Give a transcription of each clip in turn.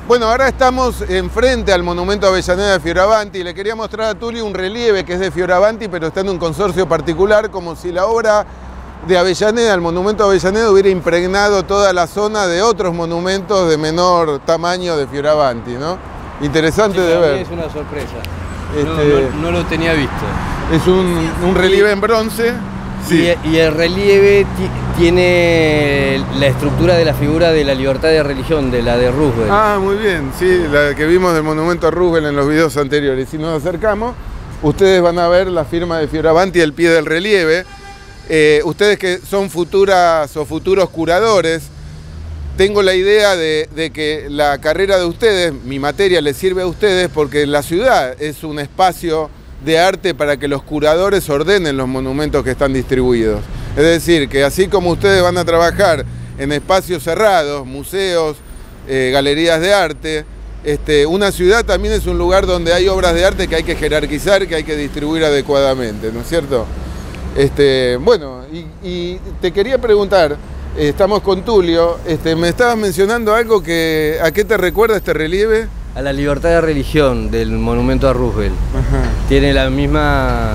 Bueno, ahora estamos enfrente al monumento a Avellaneda de Fioravanti y le quería mostrar a Tulio un relieve que es de Fioravanti, pero está en un consorcio particular, como si la obra de Avellaneda, el monumento a Avellaneda, hubiera impregnado toda la zona de otros monumentos de menor tamaño de Fioravanti, ¿no? Interesante de ver. Es una sorpresa. No lo tenía visto. Es un relieve en bronce. Sí. Y el relieve tiene la estructura de la figura de la libertad de religión, de la de Roosevelt. Ah, muy bien, sí, la que vimos del monumento a Roosevelt en los videos anteriores. Si nos acercamos, ustedes van a ver la firma de Fioravanti al pie del relieve. Ustedes que son futuras o futuros curadores, tengo la idea de que la carrera de ustedes, mi materia, les sirve a ustedes porque la ciudad es un espacio de arte para que los curadores ordenen los monumentos que están distribuidos. Es decir, que así como ustedes van a trabajar en espacios cerrados, museos, galerías de arte, una ciudad también es un lugar donde hay obras de arte que hay que jerarquizar, que hay que distribuir adecuadamente, ¿no es cierto? Bueno, y te quería preguntar, estamos con Tulio, me estabas mencionando algo que, ¿a qué te recuerda este relieve? A la libertad de religión del monumento a Roosevelt. Ajá. Tiene la misma...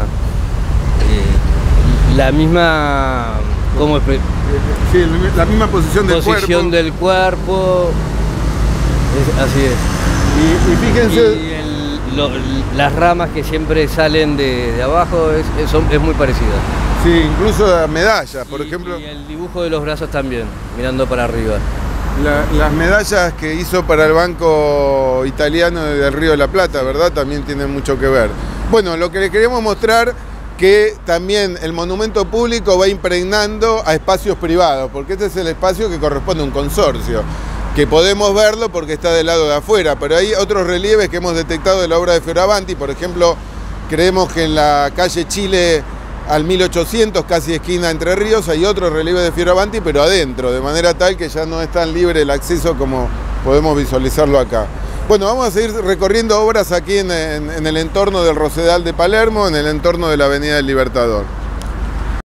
¿cómo sí, la misma posición del cuerpo. Posición del cuerpo. Así es. Y fíjense... las ramas que siempre salen de abajo es muy parecida. Sí, incluso la medalla, por ejemplo. Y el dibujo de los brazos también, mirando para arriba. Las medallas que hizo para el Banco Italiano del Río de la Plata, ¿verdad? También tienen mucho que ver. Bueno, lo que le queremos mostrar que también el monumento público va impregnando a espacios privados, porque este es el espacio que corresponde a un consorcio, que podemos verlo porque está del lado de afuera, pero hay otros relieves que hemos detectado de la obra de Fioravanti. Por ejemplo, creemos que en la calle Chile al 1800, casi esquina Entre Ríos, hay otro relieve de Fioravanti, pero adentro, de manera tal que ya no es tan libre el acceso como podemos visualizarlo acá. Bueno, vamos a seguir recorriendo obras aquí en el entorno del Rosedal de Palermo, en el entorno de la Avenida del Libertador.